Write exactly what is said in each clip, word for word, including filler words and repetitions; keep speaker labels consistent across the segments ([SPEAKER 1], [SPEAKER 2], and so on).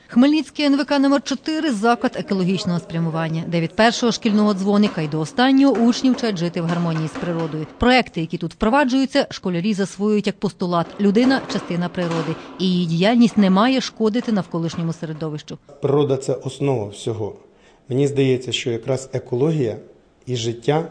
[SPEAKER 1] Хмельницький ен ве ка номер чотири – заклад екологічного спрямування, де від першого шкільного дзвоника й до останнього учні вчать жити в гармонії з природою. Проекти, які тут впроваджуються, школярі засвоюють як постулат – людина – частина природи, і її діяльність не має шкодити навколишньому середовищу.
[SPEAKER 2] Природа – це основа всього. Мені здається, що якраз екологія і життя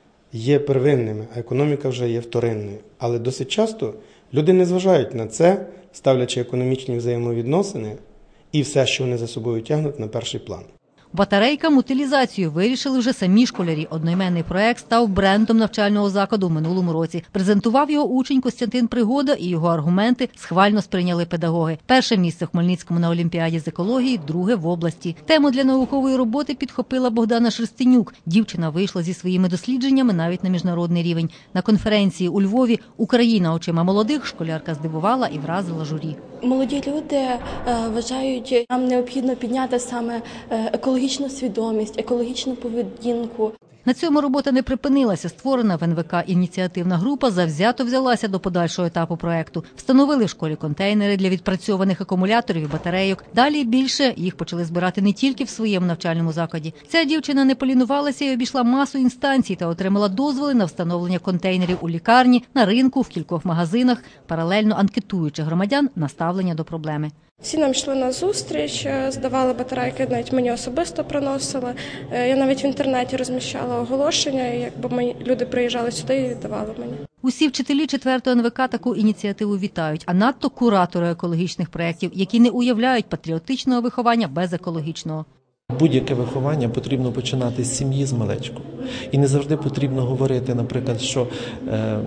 [SPEAKER 2] є первинними, а економіка вже є вторинною. Але досить часто люди не зважають на це, ставлячи економічні взаємовідносини і все, що вони за собою тягнуть, на перший план.
[SPEAKER 1] Батарейкам утилізацію вирішили вже самі школярі. Одноіменний проект став брендом навчального закладу в минулому році. Презентував його учень Костянтин Пригода, і його аргументи схвально сприйняли педагоги. Перше місце в Хмельницькому на Олімпіаді з екології, друге в області. Тему для наукової роботи підхопила Богдана Шерстенюк. Дівчина вийшла зі своїми дослідженнями навіть на міжнародний рівень. На конференції у Львові «Україна очима молодих» школярка здивувала і вразила журі.
[SPEAKER 3] Молоді люди вважають, нам необхідно підняти саме екологічну свідомість, екологічну поведінку.
[SPEAKER 1] На цьому робота не припинилася. Створена в ен ве ка ініціативна група завзято взялася до подальшого етапу проекту. Встановили в школі контейнери для відпрацьованих акумуляторів і батарейок. Далі більше їх почали збирати не тільки в своєму навчальному закладі. Ця дівчина не полінувалася і обійшла масу інстанцій та отримала дозволи на встановлення контейнерів у лікарні, на ринку, в кількох магазинах, паралельно анкетуючи громадян на ставлення до проблеми.
[SPEAKER 3] Всі нам йшли на зустріч, здавали батарейки, навіть мені особисто приносили. Я навіть в інтернеті розміщала оголошення, і якби мої люди приїжджали сюди і віддавали мені.
[SPEAKER 1] Усі вчителі четвертого ен ве ка таку ініціативу вітають, а надто куратори екологічних проєктів, які не уявляють патріотичного виховання без екологічного.
[SPEAKER 4] Будь-яке виховання потрібно починати з сім'ї, з малечку. І не завжди потрібно говорити, наприклад, що е,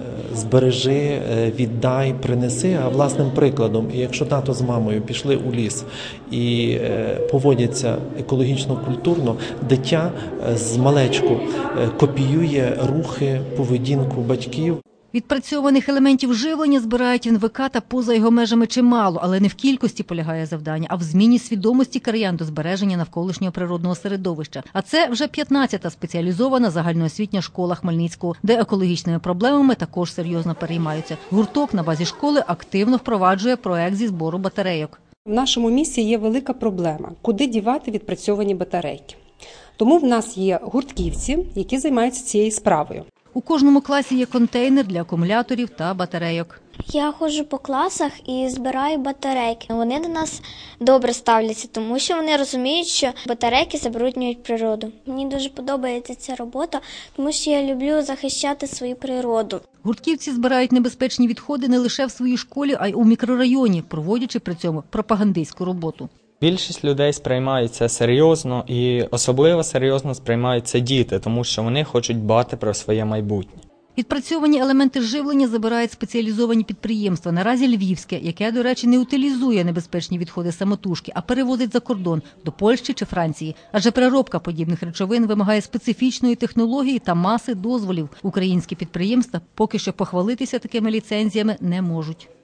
[SPEAKER 4] збережи, віддай, принеси, а власним прикладом. І якщо тато з мамою пішли у ліс і е, поводяться екологічно-культурно, дитя з малечку е, копіює рухи, поведінку батьків.
[SPEAKER 1] Відпрацьованих елементів живлення збирають в ен ве ка та поза його межами чимало, але не в кількості полягає завдання, а в зміні свідомості краян до збереження навколишнього природного середовища. А це вже п'ятнадцята спеціалізована загальноосвітня школа Хмельницького, де екологічними проблемами також серйозно переймаються. Гурток на базі школи активно впроваджує проект зі збору батарейок.
[SPEAKER 5] В нашому місті є велика проблема – куди дівати відпрацьовані батарейки. Тому в нас є гуртківці, які займаються цією справою.
[SPEAKER 1] У кожному класі є контейнер для акумуляторів та батарейок.
[SPEAKER 6] Я ходжу по класах і збираю батарейки. Вони до нас добре ставляться, тому що вони розуміють, що батарейки забруднюють природу. Мені дуже подобається ця робота, тому що я люблю захищати свою природу.
[SPEAKER 1] Гуртківці збирають небезпечні відходи не лише в своїй школі, а й у мікрорайоні, проводячи при цьому пропагандистську роботу.
[SPEAKER 7] Більшість людей сприймають це серйозно, і особливо серйозно сприймають це діти, тому що вони хочуть дбати про своє майбутнє.
[SPEAKER 1] Відпрацьовані елементи живлення забирають спеціалізовані підприємства. Наразі Львівське, яке, до речі, не утилізує небезпечні відходи самотужки, а перевозить за кордон – до Польщі чи Франції. Адже переробка подібних речовин вимагає специфічної технології та маси дозволів. Українські підприємства поки що похвалитися такими ліцензіями не можуть.